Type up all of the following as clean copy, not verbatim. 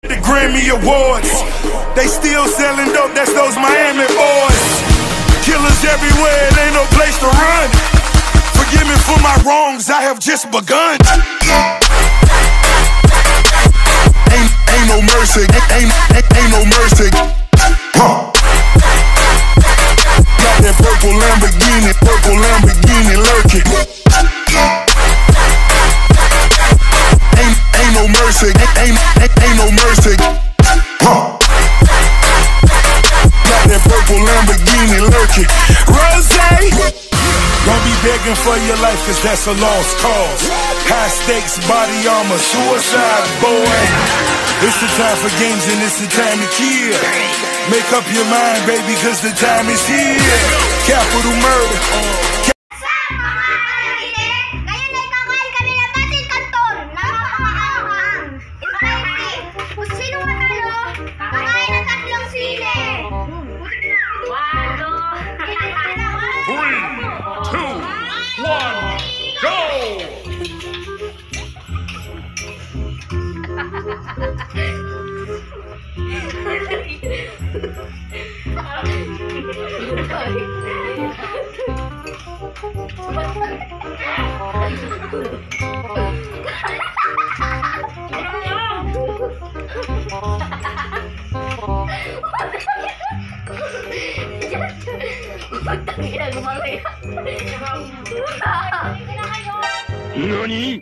The Grammy Awards, they still selling dope, that's those Miami boys. Killers everywhere, it ain't no place to run. Forgive me for my wrongs, I have just begun. Ain't no mercy, ain't no mercy. Got that purple Lamborghini lurking. Ain't no mercy, ain't no mercy. Got that purple Lamborghini lurking. Rose, don't be begging for your life, cause that's a lost cause. High stakes, body armor, suicide, boy. It's the time for games and it's the time to kill. Make up your mind, baby, cause the time is here. Capital murder. Ngayon ay kakain kami ng Pancit Canton. Napakaanghang. Kung sino matalo, kakain ng 3 sili. 3, 2, 1, go! NANI?!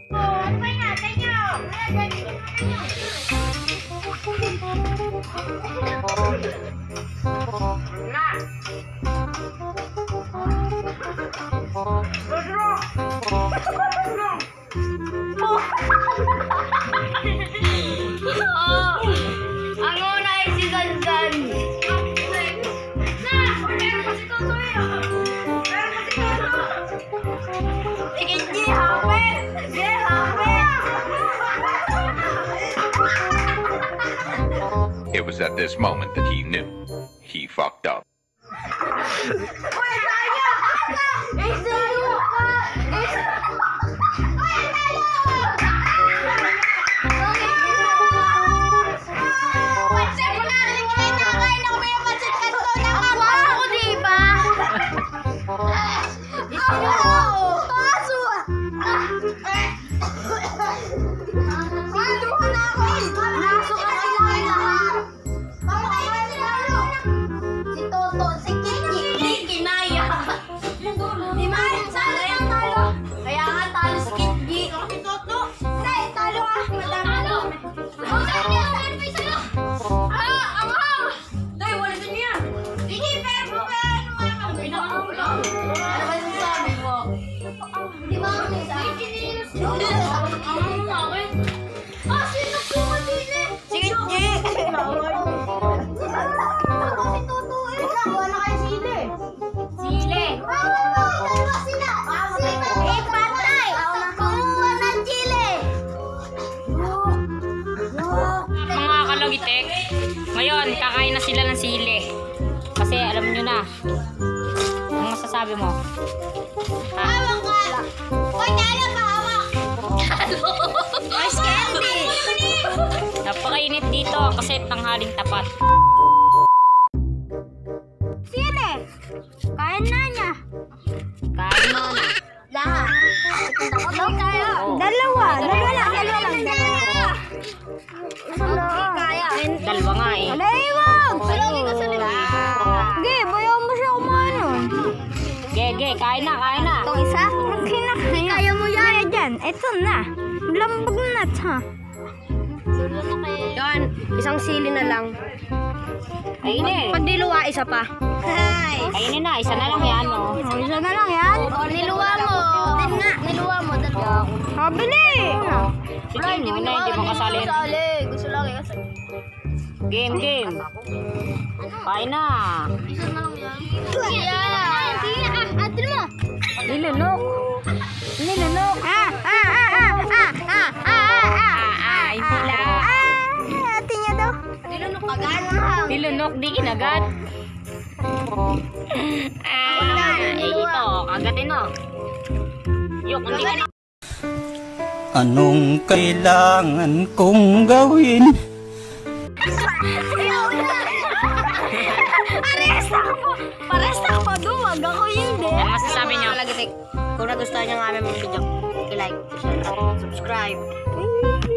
Ang una ay si Gangan. It was at this moment that he knew he fucked up. Ngayon, kakain na sila ng sili. Kasi alam nyo na. Ang masasabi mo? Hawak ka! Hoy, talo ka, hawak! Talo! Ice candy! Napakainit dito kasi tanghaling tapat. Sili! Kain na niya! Kain mo na. Lahat! Dalawa lang! Dalawa nga eh. Alaiwag! Ge, bayaw mo siya kumano. Ge, kain na. Itong isa? Kaya mo yan. Kaya dyan, ito na. Lambag na ha. Yan, isang sili na lang. Kainin. Pag niluwa, isa pa. Kainin na, isa na lang yan. Oh. Isa na lang yan. Niluwa mo. Din nga, niluwa mo. Kabili! Sige, hindi mo kasali. Gusto lang eh. Game. Kain na. Isa na lang yan. Atin mo. Nilunok. Ay, sila. Atin niya daw. Nilunok agad. Nilunok, di kinagat. Ito, kagatin mo. Yok, hindi ka. Anong kailangan kong gawin Ayaw na. Pares na po duwag. Ako hindi. Ano masasabi niyo? Kung nagustuhan niyo ang aming video, i-like, share, at subscribe.